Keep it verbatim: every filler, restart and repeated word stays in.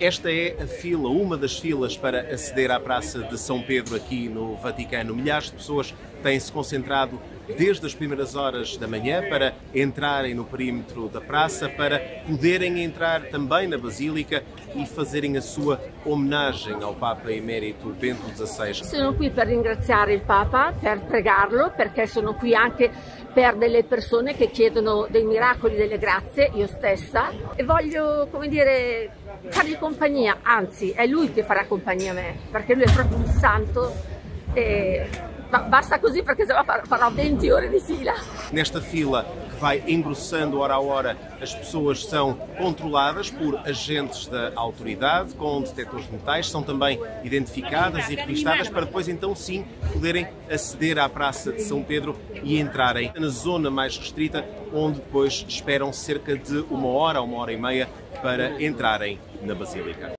Esta é a fila, uma das filas para aceder à Praça de São Pedro aqui no Vaticano. Milhares de pessoas têm-se concentrado desde as primeiras horas da manhã para entrarem no perímetro da praça, para poderem entrar também na Basílica e fazerem a sua homenagem ao Papa Emérito Bento dezasseis. Sono qui per ringraziare il Papa, per pregarlo, perché sono qui anche per delle persone che chiedono dei miracoli, delle grazie, io stessa, e voglio, come dire, fargli compagnia, anzi è lui che farà compagnia a me, perché lui è proprio un santo e basta così, perché sennò farò venti ore di fila. Nesta fila que vai engrossando hora a hora, as pessoas são controladas por agentes da autoridade com detectores de metais, são também identificadas e revistadas para depois então sim poderem aceder à Praça de São Pedro e entrarem na zona mais restrita, onde depois esperam cerca de uma hora, uma hora e meia para entrarem na Basílica.